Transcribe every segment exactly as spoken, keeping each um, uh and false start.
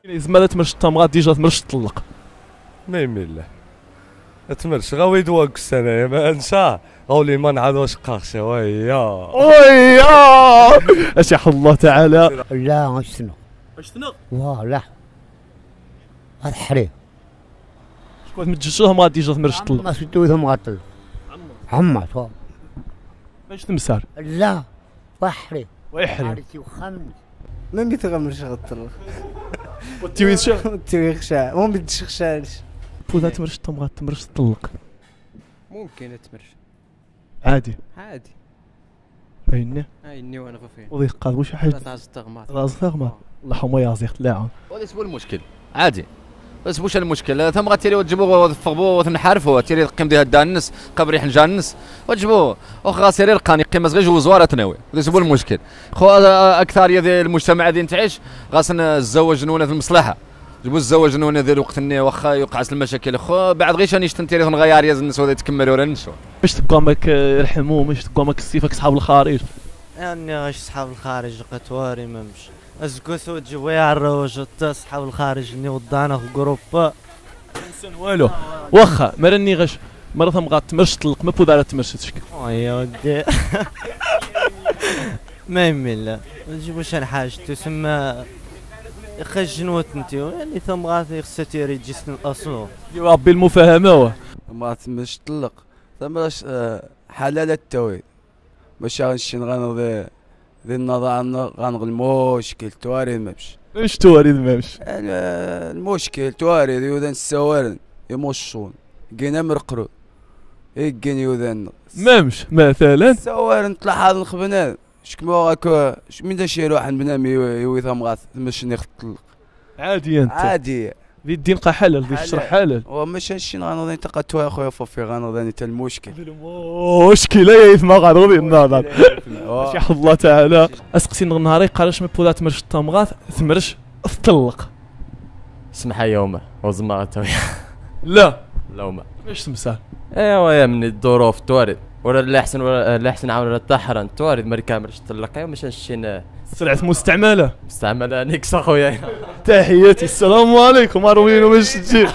زعما تمرش التمغات ديجا تمرش تطلق ما يميل له تمرش غاوي دواك السنه ما انسى غولي ما نعاد واش قاخشه ويا ويا اش يحفظ الله تعالى. لا واش شنو واش شنو واه لا هاد الحرير شكون تمجشوهم غادي ديجا تمرش تطلق ما سدوهم غاطل عمر فا باش تمسار لا وحري ويحرم عرفتي وخمس ما بيتغمرش غطل وتيويش تيويخشا ما بيتشخشاش فوزا تمرش التمغات تمرش تطلق ممكن تمرش عادي عادي باينه هايني وانا غفين وضيق قاد واش حاجه راس التغماط راس تغمى اللهم يا زيخ لا عون وهذا هو المشكل عادي بس واش المشكل ثم غتيري وتجيبوه وتفقبوه وتنحرفوه تيري قيم ديال الدانس قبريح نجانس وتجيبوه واخا سيري القاني قيمه غير جوج زواره تناوي هذا هو المشكل خو اكثريه ديال المجتمع غادي تعيش خاصنا الزواج نونه في المصلحه جيبوا الزواج نونه ديال وقت النيه واخا يوقعت المشاكل خو بعد غير شاني شتنتيري غيار يا الناس ولا يتكملوا ولا نشوا باش تبقى ماك يرحموا باش تبقى ماك صيفك صحاب الخارج يعني غاش صحاب الخارج قطواري ما مش ازكوثو تجيبو يعروج حتى صحاب الخارج ني وضعنا في جروب انسان والو واخا مرني غش مرة ثم غاتمرش تطلق ما بودا تمرش تشكي يا ودي ما يمل لا ما تجيبوش الحاج تسمى يخرج نوت انتي يعني ثم غادي خصها تيري جسم الاصل يربي المفاهمه ما تمش طلق ثم راش حلال التوحيد باش غنشي غنضي ذي النظام غنغ المشكل توارد مامش واش توارد مامش المشكل توارد يودان السوارن يموشون كينا مرقرو يكين يودان مامش مثلا السوارن طلع هذا الخبنان شكمو هاكا من دا شي روح بنام يوي ثم غاث ماشي نطلق عادي انت عادي ذي الدين قا حلال ذي الشرع حلال وماشي هادشي غنوضي نتلقى تو اخويا فوفي غنوضي حتى المشكل مشكله يا يثما غنوضي النظر شي حفظ الله تعالى اسقسي نهاري قالاش ما بودا تمرش التمغاث ثمرش تطلق سمح يوما وزما توي لا لا وما واش تمسال ايوا يا من الظروف توارد ولا لا احسن ولا لا احسن عاون ولا تحرن توارد ما كاملش تطلق ايوا ماشي نشي سلعة مستعملة مستعملة نيكس اخويا تحياتي السلام عليكم اروينو باش تجي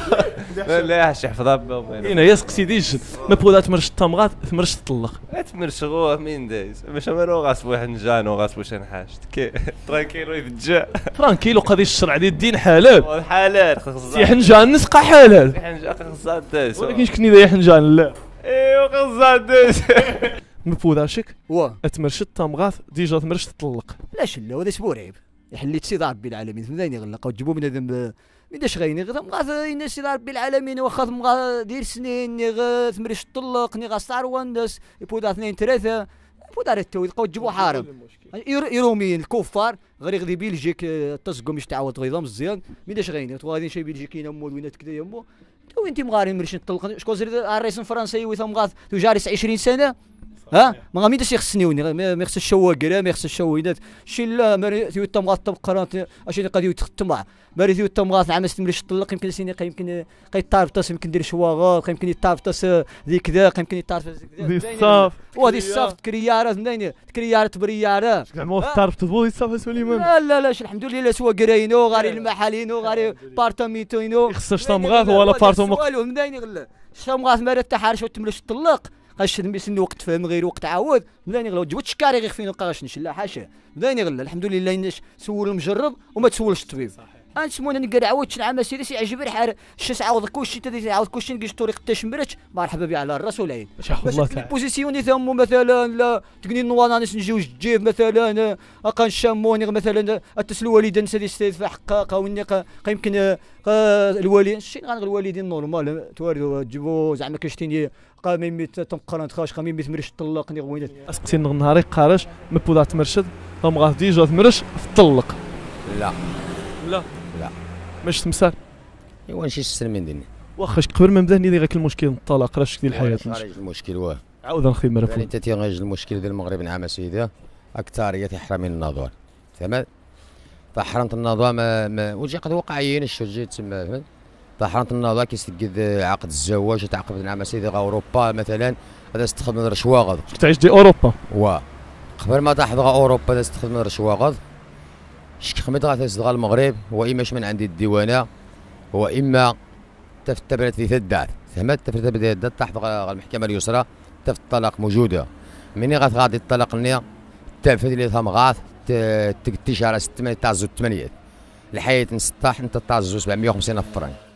لا شي حفظها هنا يسقسي ديش ما بودا تمرش التمغات تمرش تطلق تمرش غوه مين دايز باش مرو غاسبو حنجان وغاسبو شنحاش كي ترانكيلو يفجع ترانكيلو قضيه الشرع ديال الدين حلال حلال سي حنجان نسقى حلال حنجان خصها دايز ولكن شكون اذا حنجان لا ايوا خصها دايز ما بوداشك واه تمرش التمغاث ديجا تمرش تطلق علاش لا هذا سبور عيب يحليت سيدي ربي العالمين ثمانية غلقوا تجيبوا من هذا من داش غايني غير مغا الناس سيدي ربي العالمين واخا مغا دير سنين ني غا تمرش طلق ني غا صار الناس يبودا اثنين ثلاثه يبودا التو يلقاو تجيبوا حارب يروميين الكفار غير يغدي بلجيك تسقم باش تعاود غيظا مزيان من داش غايني غادي شي بلجيكيين امو وينات كذا يمو تو انت مغاري مرش نطلق شكون زيد الرئيس الفرنسي ثم غا جالس عشرين سنه ها ما غامي داش يخصنيوني ما يخص الشواكر ما يخص الشوينات شي لا مري ثيو تم غاط قرات اشي قضيه تختمع مري ثيو تم غاط عام تمليش طلق يمكن سيني يمكن قيطاربطس يمكن ندير شواغات يمكن يطاربطس ذي كذا يمكن يطاربطس ذي الصاف وهذه الصاف تكريارات منين تكريارات بريارات كاع ما طاربطس ذي الصاف سليمان لا لا لا الحمد لله سوا كراينو غاري المحالينو غاري بارتاميتوينو يخصش تمغاث ولا بارتومو والو منين غلا شمغاث مرات تحارش وتمليش طلق قاش نبيسن وقت فهم غير وقت عاود بداني غلا جبت شكاري غير فين قاش نشلا حاشا بداني غلا الحمد لله الناس سول المجرب وما تسولش الطبيب انسمونا نقرا عاود شنعمل سيدي سي عجب الحال الشاس عاود كلشي تدي عاود كلشي نقيش طريق تشمرت مرحبا بي على الراس والعين باش الله تعالى بوزيسيوني ثم مثلا لا تقني نوانا ناس نجيو جيب مثلا اقا نشموني مثلا التسلو والدين سيدي في حقاقه وني يمكن الوالدين شي غنغ الوالدين نورمال توارد تجيبو زعما كشتيني قام ميت تنقرن تخاش قام ميت مرش طلقني غوينات اسقسي نهاري قارش ما بودا تمرشد ثم غا ديجا تمرش تطلق لا لا لا ماش تمسال ايوا نشي السلمين ديالنا واخا قبل ما نبدا نيدي غاك المشكل الطلاق راه شكل الحياه خارج المشكل واه عاود نخي مره يعني انت تيغيج المشكل ديال المغرب نعم سيدي اكثريه تحرمين النضوى تمام فحرمت النضوى ما, ما وجي قد وقعيين الشو جي تما فهمت فحرمت النضوى كيسجد عقد الزواج تعقب نعم سيدي اوروبا مثلا هذا استخدم الرشواغ تعيش دي اوروبا واه قبل ما تحضر اوروبا هذا استخدم الرشواغ شك خمد غاث غا المغرب هو اما من عندي الديوانه هو اما تفتبرت في الدار فهمت تفتبرت في الدار تحت المحكمه اليسرى تف الطلاق موجوده مني غاث غادي الطلاق لنا تفت اللي ثم غاث تكتي شهر ستة تعزو ثمانية الحياه نسطاح انت تعزو سبعمية وخمسين الف فرنك